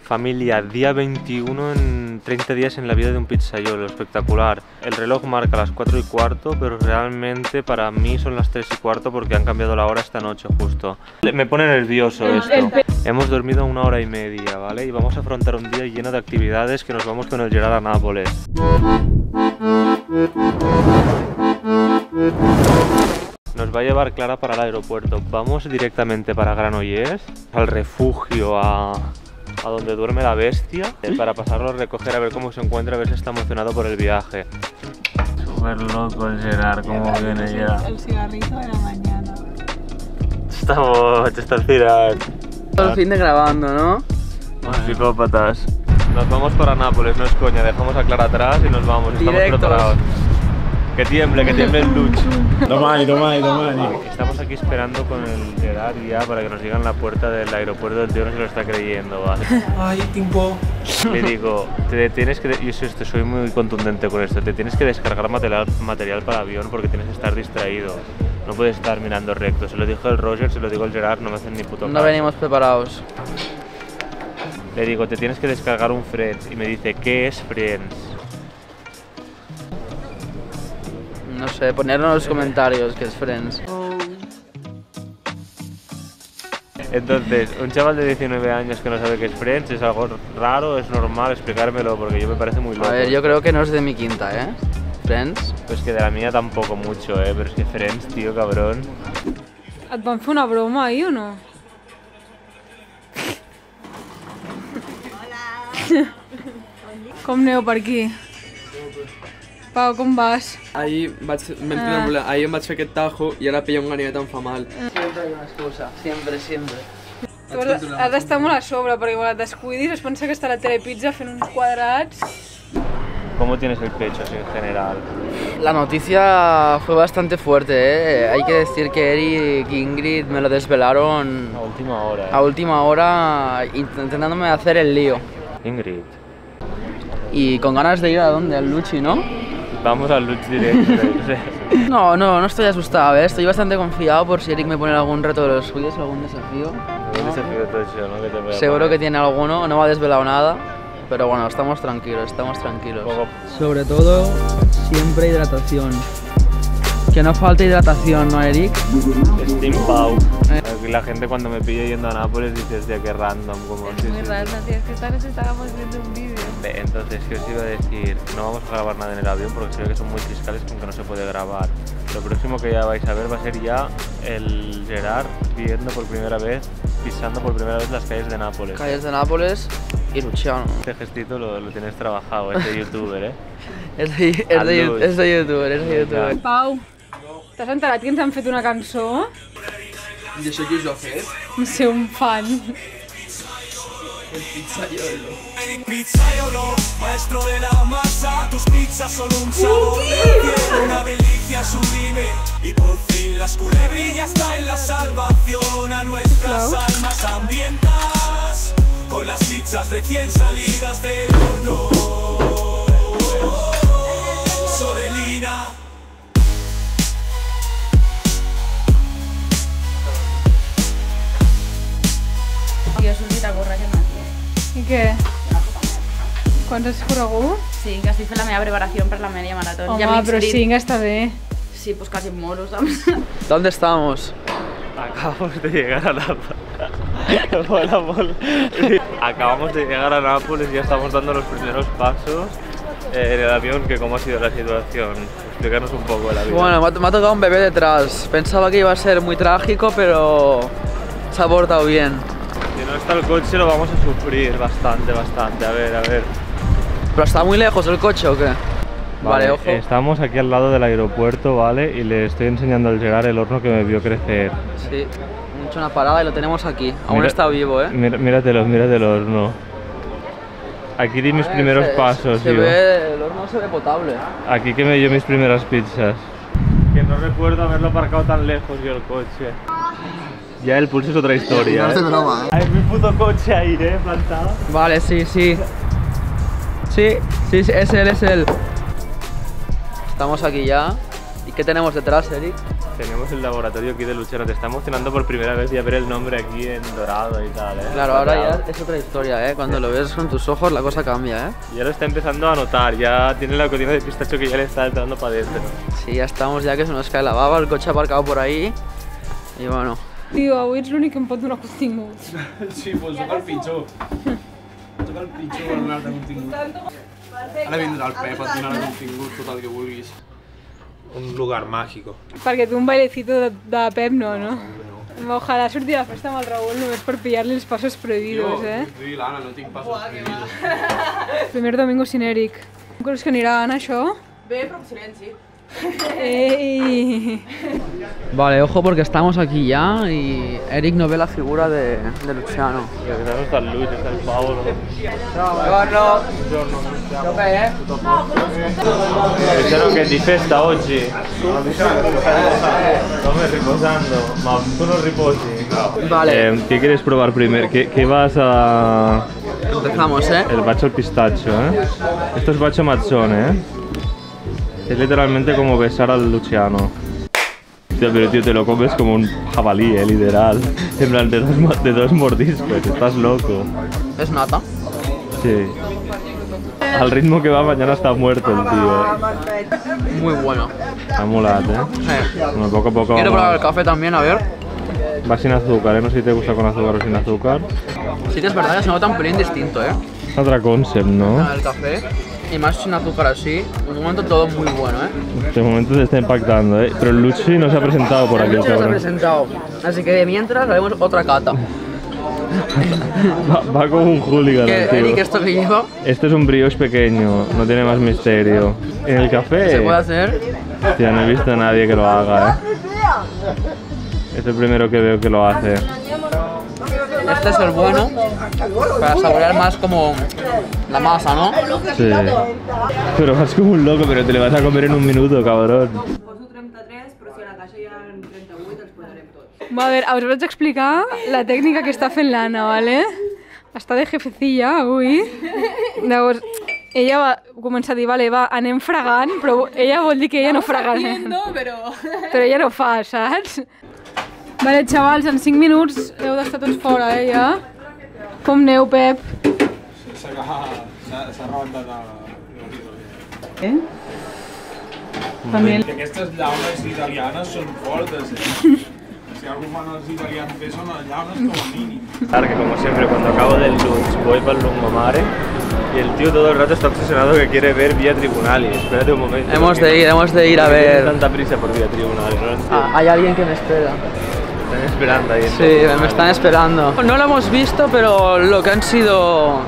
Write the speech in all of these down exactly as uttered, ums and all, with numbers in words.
Familia, día veintiuno en treinta días en la vida de un pizzaiolo, espectacular. El reloj marca las cuatro y cuarto, pero realmente para mí son las tres y cuarto porque han cambiado la hora esta noche justo. Me pone nervioso esto. Hemos dormido una hora y media, ¿vale? Y vamos a afrontar un día lleno de actividades que nos vamos con el Gerard a Nápoles. Nos va a llevar Clara para el aeropuerto. Vamos directamente para Granollers, al refugio, a... a donde duerme la bestia, para pasarlo a recoger a ver cómo se encuentra, a ver si está emocionado por el viaje. Súper loco el Gerard, cómo viene ya. El cigarrito de la mañana. Estamos, estás tirando. Todo el fin de grabando, ¿no? Los psicópatas. Nos vamos para Nápoles, no es coña, dejamos a Clara atrás y nos vamos, estamos Directos. preparados. Que tiemble, que tiemble el luch. Domani, domani, domani. Estamos aquí esperando con el Gerard ya para que nos digan la puerta del aeropuerto. El tío no se lo está creyendo, ¿vale? Ay, tiempo. Le digo, te tienes que, yo soy, soy muy contundente con esto, te tienes que descargar material, material para avión porque tienes que estar distraído. No puedes estar mirando recto. Se lo dijo el Roger, se lo digo el Gerard, no me hacen ni puto caso. No venimos preparados. Le digo, te tienes que descargar un Friends y me dice, ¿qué es Friends? No sé, ponerlo en los comentarios que es Friends. Entonces, un chaval de diecinueve años que no sabe qué es Friends es algo raro, es normal explicármelo porque yo me parece muy loco. A ver, yo creo que no es de mi quinta, ¿eh? Friends. Pues que de la mía tampoco mucho, ¿eh? Pero es que Friends, tío, cabrón. Et van fer una broma ahir o no? Hola! Com aneu per aquí? Pau, com vas? Ahir vaig, ah. ahir em vaig fer aquest tajo i ara pilla un ganivet em fa mal. Siempre hay una excusa, siempre, siempre. Tu has, has d'estar molt a sobre perquè quan et descuidis es pensa que està la Telepizza fent uns quadrats. ¿Cómo tienes el pecho así en general? La noticia fue bastante fuerte, ¿eh? Hay que decir que Eric y Ingrid me lo desvelaron A última hora, ¿eh? a última hora intentándome hacer el lío. Ingrid. Y con ganas de ir a dónde, al Luchi, ¿no? Vamos al luch directo. No, no, no estoy asustado, ¿eh? Estoy bastante confiado por si Eric me pone algún reto de los suyos o algún desafío. Un desafío tocho, ¿no? Que te voy a Seguro poner. que tiene alguno, no me ha desvelado nada, pero bueno, estamos tranquilos, estamos tranquilos. Poco. Sobre todo, siempre hidratación. Que no falte hidratación, ¿no, Eric? Steam Pau. Eh. La gente cuando me pilla yendo a Nápoles dice, hostia, qué random. Como, Es sí, muy sí. raro, tío, es que esta noche estábamos viendo un vídeo. Entonces, ¿qué os iba a decir? No vamos a grabar nada en el avión porque se ve que son muy fiscales con que no se puede grabar. Lo próximo que ya vais a ver va a ser ya el Gerard viendo por primera vez, pisando por primera vez las calles de Nápoles. Calles de Nápoles y Luciano. Este gestito lo, lo tienes trabajado, es de youtuber, ¿eh? És de, és de, és de youtuber, és de youtuber. Pau, t'has enterat que ens han fet una cançó? I això qui us ho ha fet? Em sé un fan. El pizzaiolo. Pizzaiolo, maestro de la masa, tus pizzas son un sabor del cielo, una delicia sublime. Y por fin las culebrillas traen la salvación a nuestras almas hambrientas, con las pizzas recién salidas del horno. Sorelina. Jo he sortit a córrer aquest matí. I què? Quants has corregut? Sí, que estic fent la meva preparació per la media marató. Home, ja m'he però inscrit. cinc està bé. Sí, pues casi em moro, saps? ¿Dónde estamos? Acabamos de llegar a Nápoles. Hola, hola. Acabamos de llegar a Nápoles y ya estamos dando los primeros pasos eh, en el avión. Que ¿Cómo ha sido la situación? Explícanos un poco el avión. Bueno, me ha, me ha tocado un bebé detrás. Pensaba que iba a ser muy trágico, pero se ha portado bien. Si no está el coche lo vamos a sufrir bastante, bastante. A ver, a ver. ¿Pero está muy lejos el coche o qué? Vale, Vale, ojo. Estamos aquí al lado del aeropuerto, ¿vale? Y le estoy enseñando al Gerard el horno que me vio crecer. Sí, hemos hecho una parada y lo tenemos aquí. Aún Mira- está vivo, ¿eh? Mira, míratelo, míratelo el horno. Aquí di mis Ay, primeros se- pasos, se tío. ve, el horno se ve potable. Aquí que me dio mis primeras pizzas. Que no recuerdo haberlo aparcado tan lejos yo el coche. Ya el pulso es otra historia, No ¿eh? es de broma, ¿eh? Hay mi puto coche ahí, ¿eh? Plantado. Vale, sí, sí. Sí, sí, sí, es él, es él. Estamos aquí ya. ¿Y qué tenemos detrás, Eric? Tenemos el laboratorio aquí de Luciano, te está emocionando por primera vez ya ver el nombre aquí en dorado y tal, ¿eh? Claro, ahora ya es otra historia, ¿eh? Cuando lo ves con tus ojos la cosa cambia, ¿eh? Ya lo está empezando a notar, ya tiene la cocina de pistacho que ya le está entrando para adentro. Sí, ya estamos ya que se nos cae la baba, el coche aparcado por ahí y bueno. Tio, avui ets l'únic que em pot donar continguts. Sí, pues sóc el pitjor. Sóc el pitjor per donar-te contingut. Ara vindrà el Pep, et donarà contingut, tot el que vulguis. Un lugar mágico. Perquè tu un bailecito de, de Pep no, no? Ojalà surti a la festa amb el Raül només per pillar-li els passos prohibidos, eh? Jo, tu i l'Anna, no tinc passos prohibidos. Primer domingo sin Eric. Com creus que anirà, Anna, això? Bé, però amb silenci. Ey. Vale, ojo porque estamos aquí ya y Eric no ve la figura de, de Luciano. No está el Luis, está el Paolo. Buongiorno. Buongiorno. Dov'è? Luciano che è di festa oggi? Come riposando? Ma tu non riposi? Vale. Eh, ¿Qué quieres probar primero? ¿Qué, qué vas a...? Empezamos, ¿eh? El bacio al pistacho, ¿eh? Esto es bacio mazzone, ¿eh? Es literalmente como besar al Luciano. Tío, pero tío, te lo comes como un jabalí, eh, literal. En plan, de dos, de dos mordiscos, estás loco. Es nata. Sí. Al ritmo que va, mañana está muerto el tío. Muy bueno. Está molat, eh. Sí. Bueno, poco a poco. Quiero vamos. probar el café también, a ver. Va sin azúcar, eh. No sé si te gusta con azúcar o sin azúcar. Sí que es verdad que se nota un pelín distinto, ¿eh? Otra concept, ¿no? El café. Y más sin azúcar así. De momento todo muy bueno, ¿eh? De momento te está impactando, eh. Pero el Luchi no se ha presentado por aquí, El se ha cabrón. presentado. Así que de mientras haremos otra cata. Va, va como un hooligan, ¿Qué, tío. Eric, esto que lleva? Este es un brioche pequeño, no tiene más misterio. En el café, ¿Se puede hacer? tío, no he visto a nadie que lo haga, eh. Es el primero que veo que lo hace. Este es el bueno. Para saborear más como la masa, ¿no? Sí. Pero vas como un loco, pero te lo vas a comer en un minuto, cabrón. Poso trenta-tres, però si a la caixa hi ha trenta-vuit, els posarem tots. Va, a veure, us vaig explicar la tècnica que està fent l'Anna, ¿vale? Està de jefecilla avui. Llavors, ella va començar a dir, vale, va, anem fregant, però ella vol dir que ella no frega. Però... Però ella no fa, saps? Vale, xavals, en cinc minuts heu d'estar tots fora, eh, ja? Com aneu, Pep? S'ha rebentat a... Eh? També... Aquestes llaunes italianes són fortes, eh? Si algo fan els italians bé són les llaunes com a mínim. Claro que como siempre cuando acabo del lunch voy para el lungomare y el tío todo el rato está obsesionado que quiere ver Vía Tribunali. Espérate un momento. Hemos de ir, hemos de ir a ¿Por qué tienes ver. tanta prisa por Vía Tribunali? No lo entiendo. Ah, hay alguien que me espera. Están esperando ahí. Sí, me están esperando. No lo hemos visto, pero lo que han sido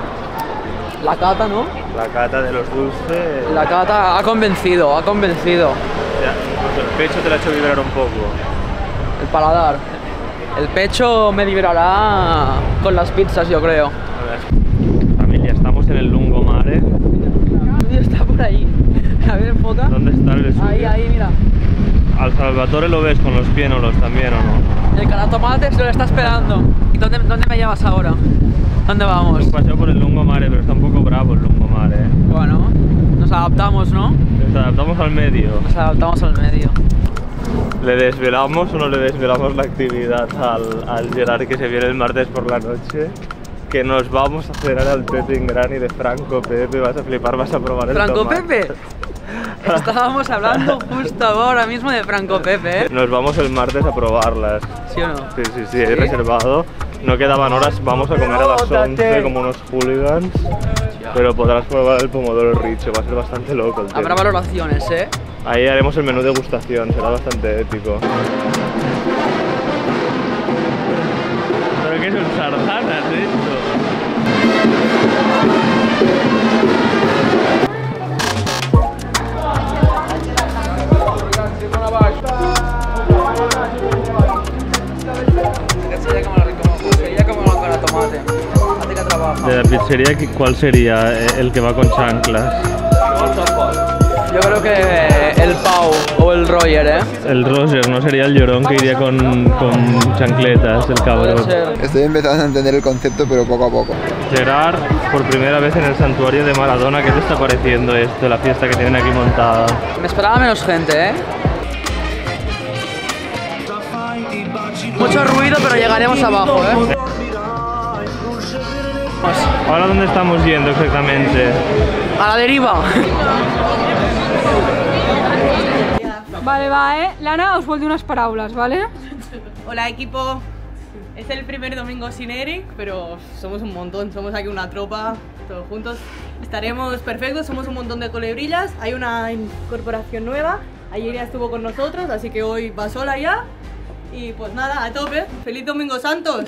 la cata, ¿no? La cata de los dulces. La cata ha convencido, ha convencido. Ya, incluso el pecho te lo ha hecho vibrar un poco. El paladar. El pecho me liberará con las pizzas, yo creo. A ver, familia, estamos en el lungomare. Está por ahí. A ver, enfoca. ¿Dónde está el estudio? Ahí, ahí, mira. Al Salvatore lo ves con los piénolos también, ¿o no? El caratomate se lo está esperando. ¿Y dónde, dónde me llevas ahora? ¿Dónde vamos? Un paseo por el lungomare, pero está un poco bravo el lungomare, ¿eh? Bueno, nos adaptamos, ¿no? Nos adaptamos al medio. Nos adaptamos al medio. ¿Le desvelamos o no le desvelamos la actividad al, al Gerard que se viene el martes por la noche? Que nos vamos a cenar al Pepe Ingrani de Franco Pepe, vas a flipar, vas a probar el ¿Franco tomate. Pepe? Estábamos hablando justo ahora mismo de Franco Pepe, ¿eh? Nos vamos el martes a probarlas. ¿Sí o no? Sí, sí, sí, he reservado. No quedaban horas, vamos a comer a las once como unos hooligans. Pero podrás probar el pomodoro richo, va a ser bastante loco el tema. Habrá valoraciones, ¿eh? Ahí haremos el menú de degustación, será bastante épico. ¿Pero qué son sardanas esto? De la pizzería, ¿cuál sería el que va con chanclas? Yo creo que el Pau o el Roger, ¿eh? El Roger, no sería el llorón que iría con, con chancletas, el cabrón. Estoy empezando a entender el concepto, pero poco a poco. Gerard, por primera vez en el santuario de Maradona, ¿qué te está pareciendo esto, la fiesta que tienen aquí montada? Me esperaba menos gente, ¿eh? mucho ruido, pero llegaremos abajo, ¿eh? ¿Ahora dónde estamos yendo exactamente? A la deriva. Vale, va, eh? Lana us vol dir unes paraules, vale? Hola equipo, es el primer domingo sin Eric, pero somos un montón, somos aquí una tropa, todos juntos. Estaremos perfectos, somos un montón de colebrillas, hay una incorporación nueva, ayer ya estuvo con nosotros, así que hoy va sola ya. Y pues nada, a tope, ¡feliz Domingo Santos!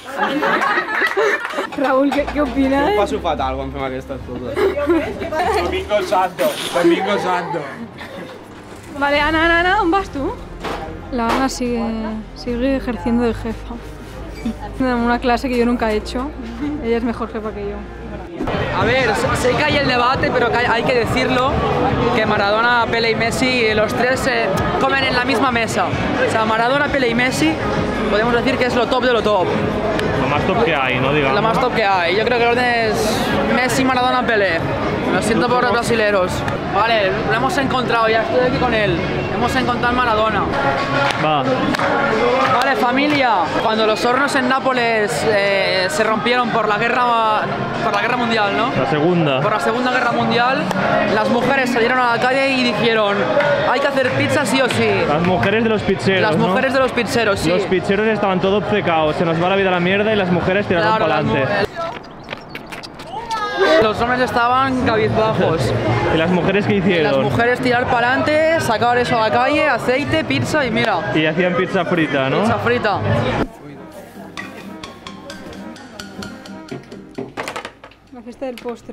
Raúl, què, què opines? Jo passo fatal quan fem aquestes fotos. Domingo Santo, Domingo Santo. Vale, Ana, Ana, Ana, ¿dónde vas tú? La Ana sigue, sigue ejerciendo de jefa. En una clase que yo nunca he hecho. Ella es mejor jefa que yo. A ver, sé que hay el debate, pero que hay que decirlo, que Maradona, Pele y Messi, los tres eh, comen en la misma mesa. O sea, Maradona, Pele y Messi, podemos decir que es lo top de lo top. Lo más top que hay, ¿no? Digamos. Lo más top que hay. Yo creo que el orden es Messi, Maradona, Pele. Lo siento por los brasileros. Vale, lo hemos encontrado, ya estoy aquí con él. Hemos encontrado a Maradona. Va. Vale, familia. Cuando los hornos en Nápoles eh, se rompieron por la guerra, por la guerra mundial, ¿no? La segunda. Por la Segunda Guerra Mundial, las mujeres salieron a la calle y dijeron: hay que hacer pizza sí o sí. Las mujeres de los pizzeros, Las ¿no? mujeres de los pizzeros, sí. Los pizzeros estaban todos obcecados, se nos va la vida a la mierda y las mujeres tiraron Claro, para las adelante. Los hombres estaban cabizbajos. ¿Y las mujeres qué hicieron? Las mujeres tirar para adelante, sacar eso a la calle, aceite, pizza y mira. Y hacían pizza frita, ¿no? Pizza frita. La fiesta del postre.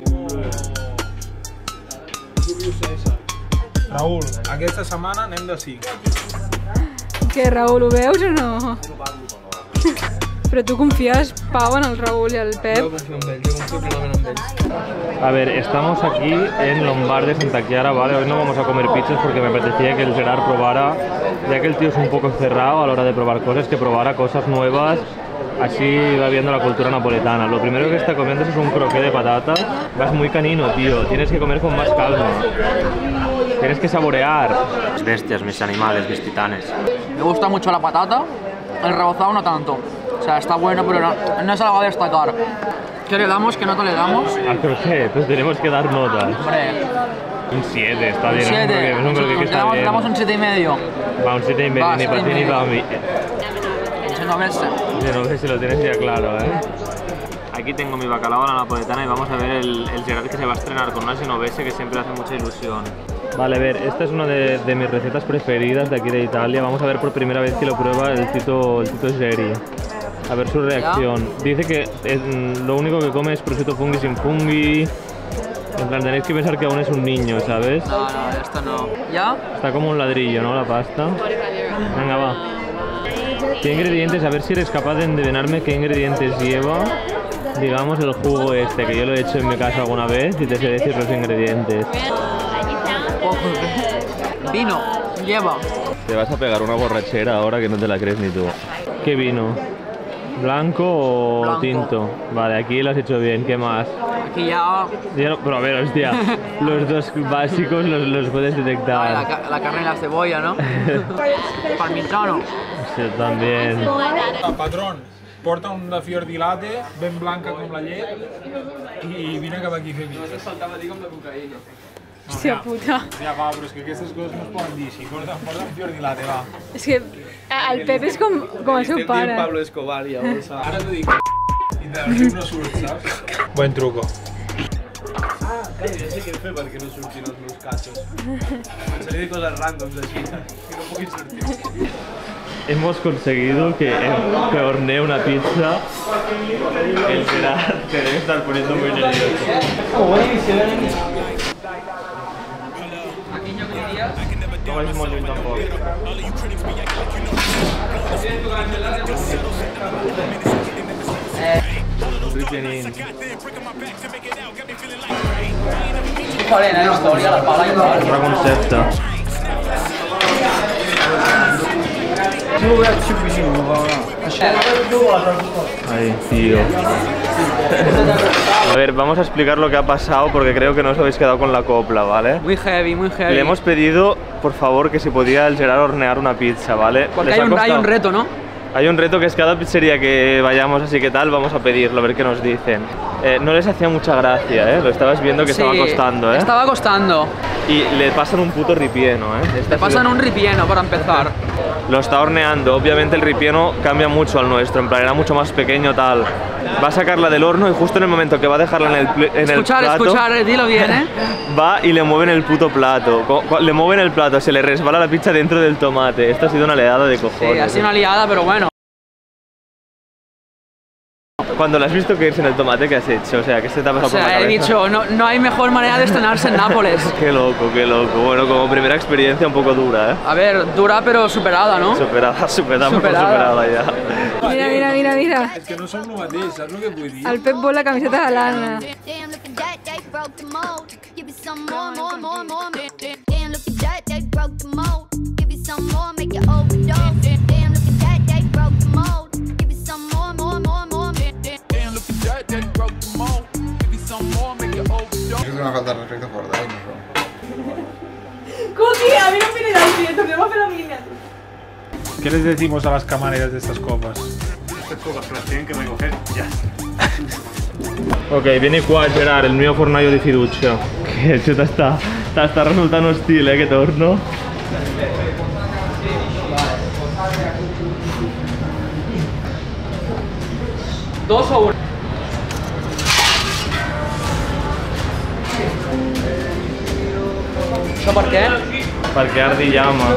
Raúl, aquesta setmana anem de cinc. Què, Raúl, ho veus o no? Però tu confies, Pau, en el Raúl i el Pep? Jo confio en ells, jo confio plenament en ells. A ver, estamos aquí en Lombard de Santa Chiara, ¿vale? Hoy no vamos a comer pizzas porque me apetecía que el Gerard probara, ya que el tío es un poco cerrado a la hora de probar cosas, que probara cosas nuevas, así va viendo la cultura napoletana. Lo primero que está comiendo es un croqué de patata. Vas muy canino, tío, tienes que comer con más calma. Tienes que saborear. Mis bestias, mis animales, mis titanes. Me gusta mucho la patata, el rebozado no tanto. O sea, está bueno, pero no, no es algo a destacar. ¿Qué le damos? ¿Qué nota le damos? Al croqué, pues tenemos que dar notas. Hombre, Un siete, está bien. un siete. Es un croqué que está damos, bien. damos un siete y medio. Va, un siete y medio, Va, ni siete para y ti ni medio. para mí. Si no ves. Si no ves si lo tienes ya claro, ¿eh? Aquí tengo mi bacalao a la napoletana y vamos a ver el, el Gerard que se va a estrenar con una genovese que siempre hace mucha ilusión. Vale, a ver, esta es una de, de mis recetas preferidas de aquí de Italia. Vamos a ver por primera vez que lo prueba el Tito, el Tito Geri. A ver su reacción. Dice que es, lo único que come es prosciutto funghi sin funghi. En plan, tenéis que pensar que aún es un niño, ¿sabes? No, no, esto no. ¿Ya? Está como un ladrillo, ¿no? La pasta. Venga, va. ¿Qué ingredientes? A ver si eres capaz de endevinarme qué ingredientes lleva, digamos, el jugo este, que yo lo he hecho en mi casa alguna vez y te sé decir los ingredientes. Vino, lleva. Te vas a pegar una borrachera ahora que no te la crees ni tú. ¿Qué vino? ¿Blanco o Blanco. tinto? Vale, aquí lo has hecho bien. ¿Qué más? Aquí ya. Ya no- pero a ver, hostia, los dos básicos los, los puedes Vale, detectar. la, ca- la carne y la cebolla, ¿no? Parmigiano. Sí, también. Patrón, porta un de fior di latte, ben blanca com la llet, i vine cap aquí a fer pizza. Faltava dir com la cocaïna. Hòstia puta. Ja, va, però és que aquestes coses no es poden dir així. Porta, porta un fior di latte, va. És que el Pep és com, com el seu Estem dient pare. Pablo Escobar, ja ho saps. Ara t'ho dic. I del riu no surt, saps? Buen truco. Jo sé què fer perquè no surtin els meus cachos. Pensaré de coses randoms així, que no puguin sortir. Hemos conseguido que, que hornee una pizza. El Gerard se debe estar poniendo muy nervioso. No es muy bien tampoco. Ripianin. Farina, la storia, la pala i tal. Otro concepto. Ay, tío. A ver, vamos a explicar lo que ha pasado porque creo que no os habéis quedado con la copla, ¿vale? Muy heavy, muy heavy. Le hemos pedido, por favor, que si podía el Gerard hornear una pizza, ¿vale? Porque Les hay ha un, hay costado- un reto, ¿no? Hay un reto que es cada pizzería que vayamos, así que tal, vamos a pedirlo, a ver qué nos dicen. Eh, no les hacía mucha gracia, ¿eh? Lo estabas viendo que Sí, estaba costando, ¿eh? Estaba costando. Y le pasan un puto ripieno, ¿eh? Te pasan un ripieno para empezar. Lo está horneando, obviamente el ripieno cambia mucho al nuestro, en plan era mucho más pequeño tal. Va a sacarla del horno y justo en el momento que va a dejarla en el, pl en escuchar, el plato... Escuchar, escuchar, dilo bien, ¿eh? Va y le mueven el puto plato. Le mueven el plato, se le resbala la pizza dentro del tomate. Esto ha sido una liada de cojones. Sí, ha sido una liada, pero bueno. Cuando lo has visto que es en el tomate, ¿qué has hecho? O sea, ¿qué se te ha pasado O sea, por la cabeza? he dicho, no, no hay mejor manera de estrenarse en Nápoles. Qué loco, qué loco. Bueno, como primera experiencia un poco dura, ¿eh? A ver, dura pero superada, ¿no? Superada, superada, Superada. superada ya. Mira, mira, mira, mira. És que no som el mateix, saps el que vull dir? El Pep vol la camiseta de l'Anna. Damn, look at that, they broke the mold. Give me some more, more, more, more. Damn, look at that, they broke the mold. Give me some more, make it overdose. Damn, look at that, they broke the mold. Give me some more, more, more, more. Damn, look at that, they broke the mold. Give me some more, make it overdose. Es una falta de respeto por dar, no sé. Cookie, a mí no me da el tiempo, tenemos que la mía. ¿Qué les decimos a las camareras de estas copas? Estas cosas que las tienen que recoger ya. Ok, vieni qua Gerard, il mio fornaio di fiducia. Che ci sta, sta, sta risultando ostile, che torno. Dos o uno. ¿Això per què? Perquè ardi llama.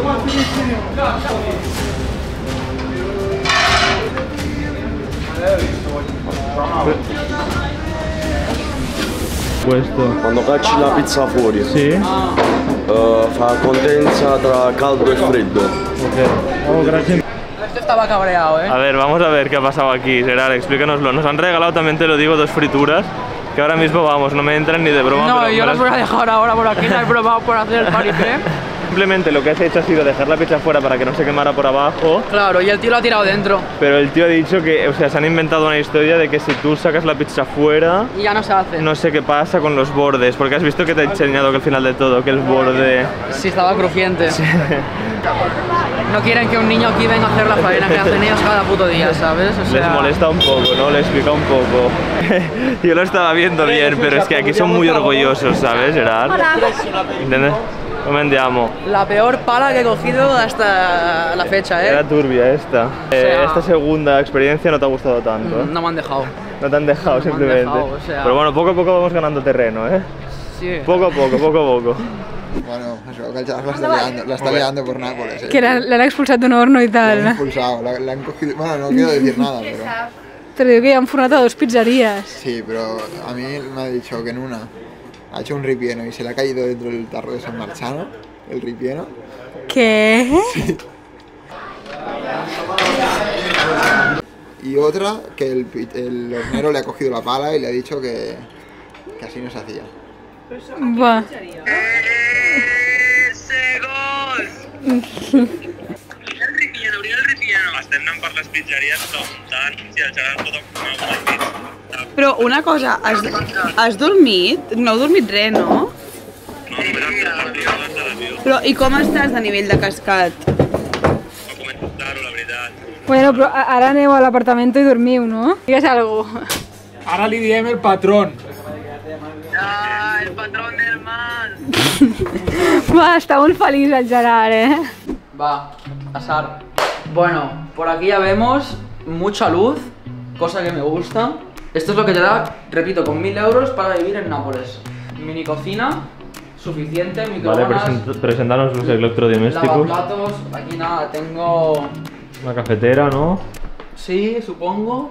Questo. Quando cacci la pizza fuori, Sì? eh, fa condensa tra caldo e freddo. Ok. Oh, gracias. Esto estaba cabreado, ¿eh? A ver, vamos a ver qué ha pasado aquí, Gerard, explícanoslo. Nos han regalado, también te lo digo, dos frituras que ahora mismo, vamos, no me entran ni de broma. No, pero yo me las voy a dejar ahora por aquí, las broma por hacer el paripé. Simplemente lo que has hecho ha sido dejar la pizza fuera para que no se quemara por abajo. Claro, y el tío lo ha tirado dentro. Pero el tío ha dicho que, o sea, se han inventado una historia de que si tú sacas la pizza fuera, Y ya no se hace. no sé qué pasa con los bordes, porque has visto que te he enseñado que al final de todo, que el borde... Sí, estaba crujiente. No quieren que un niño aquí venga a hacer la faena que hacen ellos cada puto día, ¿sabes? O sea... Les molesta un poco, ¿no? Les pica un poco. Yo lo estaba viendo bien, pero es que aquí son muy orgullosos, ¿sabes, Gerard? ¿Entiendes? ¿Cómo andiamo? La peor pala que he cogido hasta la fecha, ¿eh? Era turbia esta. Eh, sea- esta segunda experiencia no te ha gustado tanto, ¿eh? No me han dejado. No te han dejado, No me han simplemente. dejado, o sea- Pero bueno, poco a poco vamos ganando terreno, ¿eh? Sí. Poco a poco, poco a poco. Bueno, eso, que el chaval la está liando, la está liando por Nápoles. Eh. Que la- l'han expulsat d'un horno i La tal. han impulsado, la, la han cogido. Bueno, no quiero decir nada, pero. Però diu que hi ha fornat a dos pizzerías. Sí, pero a mí me ha dicho que en una ha hecho un ripieno y se le ha caído dentro del tarro de San Marciano, el ripieno. Què? Y otra que el, pi- el hornero le ha cogido la pala y le ha dicho que, que así no se hacía. Va. Estem anant per les pizzeries preguntant si el Gerard pot enfumar una pizza. Però una cosa, has, has dormit? No heu dormit res, no? No, només has fet l'avió abans de l'avió. Però i com estàs de nivell de cascat? Va comentar-ho, la veritat. Bueno, però a- ara aneu a l'apartament i dormiu, no? Digues algo. Ara li diem el patrón. Ah, el patrón del mal. Va, està molt feliç el Gerard, eh? Va, pasar. Bueno, por aquí ya vemos mucha luz, cosa que me gusta. Esto es lo que te da, repito, con mil euros para vivir en Nápoles. Mini cocina, suficiente, Vale, microondas, present presentanos los electrodomésticos. lavaplatos. Aquí nada, tengo... Una cafetera, ¿no? Sí, supongo.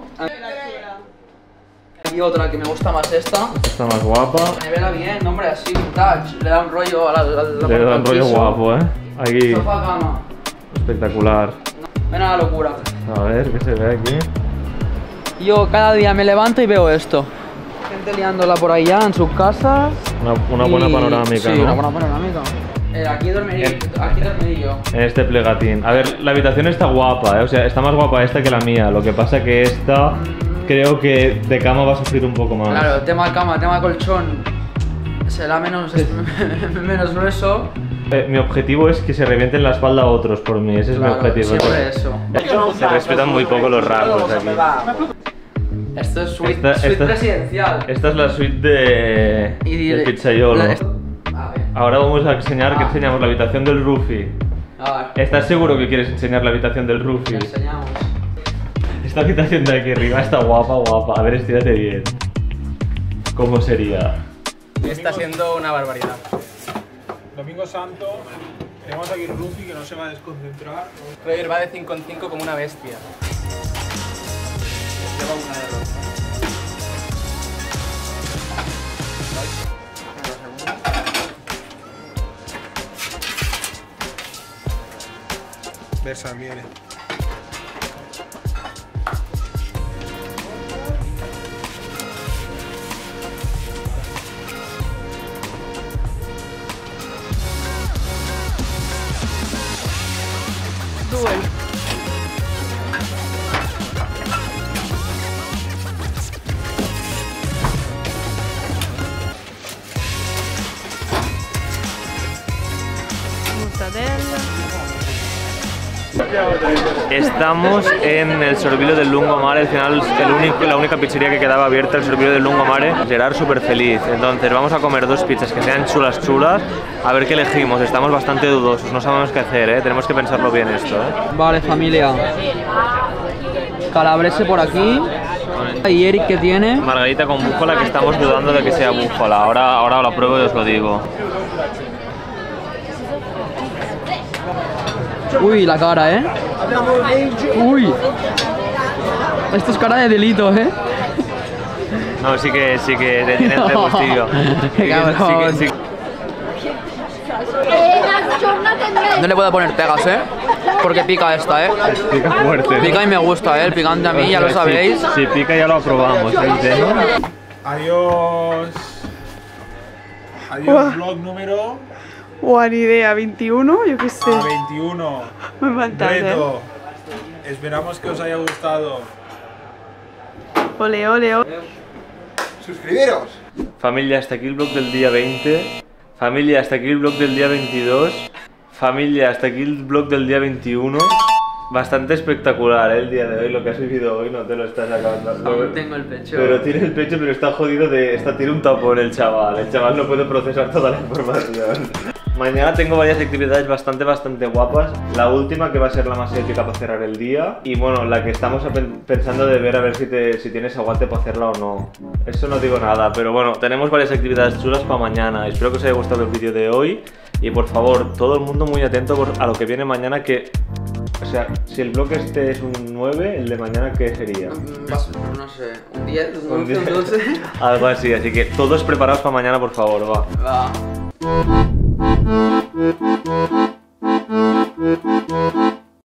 Aquí otra que me gusta más esta. Está más guapa. Nevera bien, hombre, así, vintage. Le da un rollo al, al, al Le da un rollo piso. guapo, ¿eh? Aquí, Sofá, cama. espectacular. Ven a la locura. A ver, ¿qué se ve aquí? Yo cada día me levanto y veo esto. Gente liándola por ahí ya en sus casas. Una, una buena Y- panorámica, sí, ¿no? una buena panorámica. Eh, aquí dormiría, aquí dormiría yo. En este plegatín. A ver, la habitación está guapa, ¿eh? O sea, está más guapa esta que la mía. Lo que pasa que esta creo que de cama va a sufrir un poco más. Claro, el tema cama, el tema colchón será menos, menos grueso. Eh, mi objetivo es que se revienten la espalda a otros por mí, ese es Claro, mi objetivo. siempre eso. Se respetan muy poco los rangos aquí. Esto es suite, Esta, suite esta- presidencial. Esta es la suite de, Y del de- pizzaiolo. la- A ver. Ahora vamos a enseñar que enseñamos la habitación del Rufi. A ¿Estás seguro que quieres enseñar la habitación del Rufi? ver, enseñamos. Esta habitación de aquí arriba está guapa, guapa. A ver, estírate bien. ¿Cómo sería? Está siendo una barbaridad. Domingo Santo, tenemos aquí Rufi que no se va a desconcentrar. Roger va de cinco en cinco como una bestia. Lleva una de dos. Versa viene. Duel. Mortadella. Estamos en el Sorbillo del Lungomare, al final el único, la única pizzería que quedaba abierta, el Sorbillo del Lungomare. Gerard súper feliz, entonces vamos a comer dos pizzas que sean chulas chulas, a ver qué elegimos, estamos bastante dudosos, no sabemos qué hacer, ¿eh? Tenemos que pensarlo bien esto. ¿eh? Vale, familia. Calabrese por aquí. Y Eric que tiene. Margarita con búfala, que estamos dudando de que sea búfala, ahora, ahora la pruebo y os lo digo. Uy, la cara, ¿eh? Uy. Esto es cara de delito, ¿eh? No, sí que, sí que te tiene el gustillo. Sí que- Cabrón. sí que- sí- No le puedo poner pegas, ¿eh? Porque pica esta, ¿eh? Pica fuerte. Pica y me gusta, ¿eh? El picante a mí, ya lo sabéis. Si, si pica ya lo aprobamos, ¿eh? Adiós. Adiós, Buah. vlog número Buena idea, veintiuno, yo qué sé. veintiuno. Me encanta, ¿eh? Reto. Esperamos que os haya gustado. Ole, ole, ole. Suscribiros. Familia, hasta aquí el vlog del día veinte. Familia, hasta aquí el vlog del día veintidós. Familia, hasta aquí el vlog del día veintiuno. Bastante espectacular, ¿eh? El día de hoy, lo que has vivido hoy, no te lo estás acabando. Aún tengo el pecho. Pero tiene el pecho, pero está jodido de... Está, tiene un tapón el chaval. El chaval no puede procesar toda la información. Mañana tengo varias actividades bastante, bastante guapas. La última que va a ser la más épica para cerrar el día. Y bueno, la que estamos pen- pensando de ver a ver si, te, si tienes aguante para hacerla o no. Eso no digo nada, pero bueno, tenemos varias actividades chulas para mañana. Espero que os haya gustado el vídeo de hoy. Y por favor, todo el mundo muy atento por- a lo que viene mañana, que... O sea, si el blog este es un nueve, el de mañana, ¿qué sería? No sé, un diez, un Un once, diez. un doce. Algo así, así que todos preparados para mañana, por favor, va. Va.